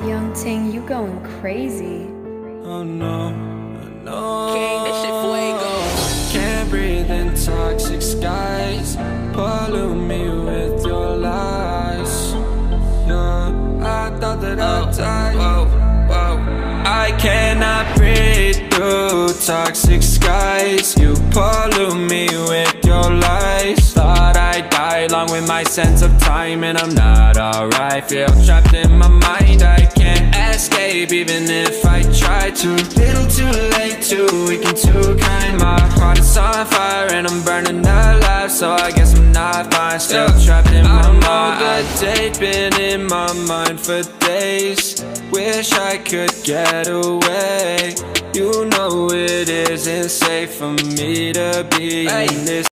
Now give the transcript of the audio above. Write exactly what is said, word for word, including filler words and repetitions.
Young Ting, you going crazy. Oh no, no. King, this shit fuego. Can't breathe in toxic skies. Pollute me with your lies. Yeah, I thought that I'd die. Whoa, whoa. I cannot breathe through toxic skies. You pollute me with your lies. Thought I'd die along with my sense of time, and I'm not alright. Feel trapped in my mind, I can't escape even if I try to. Little too late, too weak and too kind. My heart is on fire and I'm burning alive, so I guess I'm not fine. Still trapped in my mind. I know the date been in my mind for days. Wish I could get away. You know it isn't safe for me to be in this